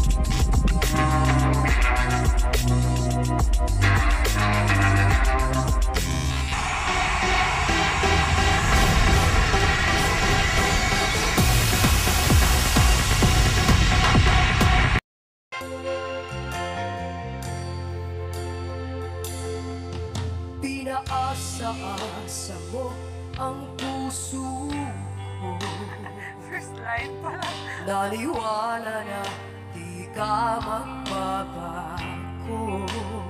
Pinaasa-asa mo ang puso ko. First line pala. Naniwala na di ka magbabago.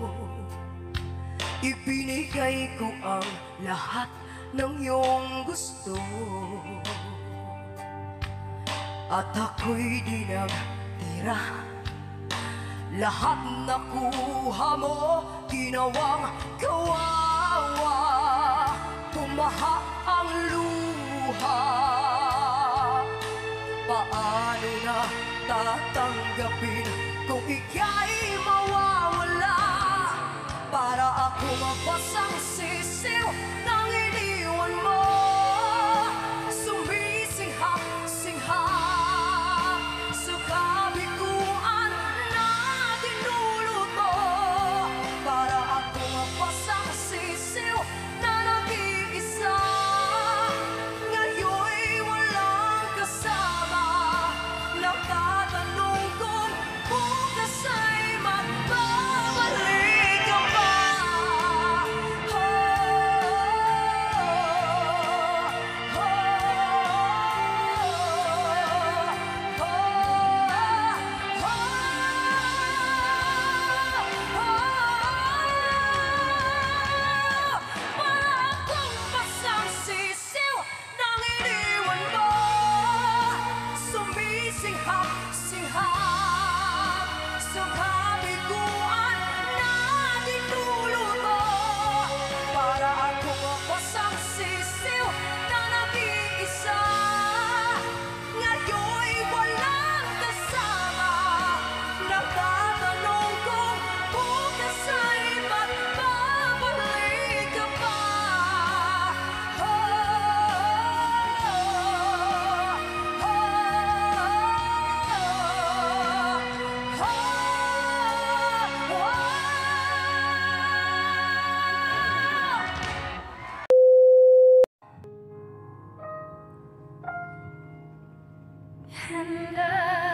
Ibinigay ko ang lahat ng iyong gusto, at ako'y di nagtira. Lahat nakuha mo, ginawang kawawa. Bumaha ang luha. Paano na tatanggapin kung ika'y mawawala? Para ako mabasang sisiw nang iniwan mo. Sumisinghap-singhap sa kabiguan na dinulot mo. Para ako mabasang sisiw na nag-iisa. Ngayon'y walang kasama. Nagtatanong kung bukas ay magbabalik ka ba? Wala akong pasang sisiw nang iniwan mo. Sumisinghap-singhap sa kabiguan na dinulot mo. Para akong pasang sisiw na nag-iisa. Ngayon'y walang kasama. Nagtatanong kung bukas ay magbabalik ka ba? And